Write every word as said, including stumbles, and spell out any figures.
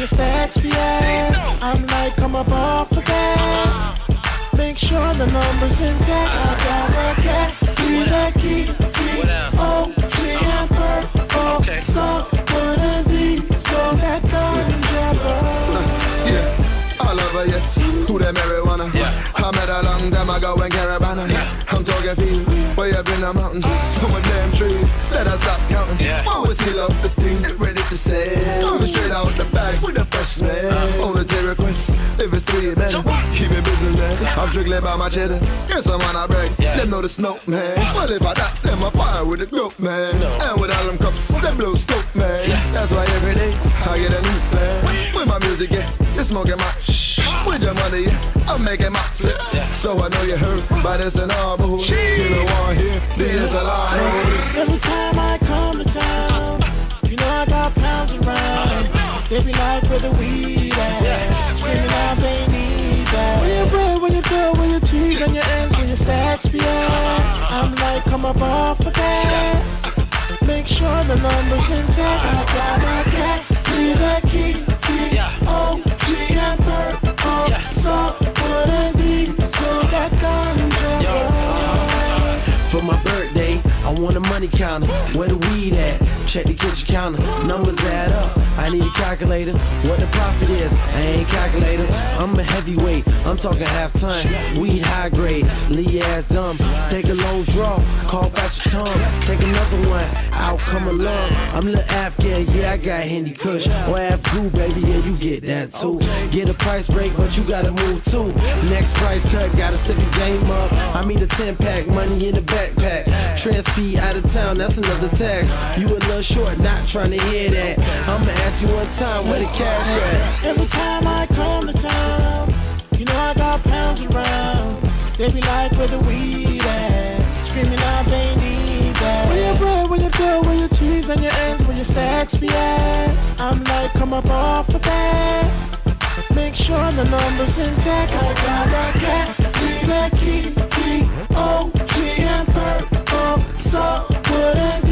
your stacks be at? I'm like, come up off the bat. Make sure the number's intact. I got a cat, be that key, key, oh, tree and purple. So wouldn't be so that ganja. Yeah. All over, yes. Who that marijuana? Yeah. I met a long time ago in Carabana. Yeah. I'm talking field, way up in the mountains. So many damn trees, let us stop counting. Yeah. Always seal up the thing, get ready to sell. Coming straight out the bag with a fresh smell. Uh. On the day request, if it's three, man, keep it busy, man. I'm strictly by my cheddar. Here's someone I brag, yeah. Them know the smoke, man. Well, if I die, then my fire with the goat, man. No. And with all them cups, them blow smoke, man. Yeah. That's why every day I get a new plan. With my music, yeah, you smoking my shh. With your money, I'm making my flips. Yeah. So I know you heard, but it's an all, but who you don't want to hear these alarms. Every time I come to town, you know I got pounds around. They be like, where the weed at? Screaming out they need that. Where you bread, where you dough, where your cheese and your ends, where your stacks be at? I'm like, come up off the bat. Make sure the number's intact. I got my cat, be that key, key, oh, G and purple. So wouldn't be so that ganja. For my birthday, I want a money counter. Where the weed at? Check the kitchen counter. Numbers add up. I need a calculator. What the profit is? I ain't calculator. I'm a heavyweight. I'm talking half ton. Weed high grade. Leave your ass dumb. Take a long draw. Cough out your tongue. Take another one. Out come along. I'm Lil Afghan. Yeah, I got Handy Kush. Or Afgoo, baby. Yeah, you get that too. Get a price break, but you gotta move too. Next price cut. Gotta step your game up. I mean a ten pack. Money in the backpack. Transp out of town. That's another tax. You a little short. Not trying to hear that. I'ma ask you one time where the cash at. Every time I come to town, you know I got pounds around. They be like, where the weed at? Screaming out they need that. Where your bread, where your dough, where your cheese and your ends, where your stacks be at? I'm like, come up off the bat. Make sure the number's intact. I got that cat, be that key, key, oh, G and purple. So wouldn't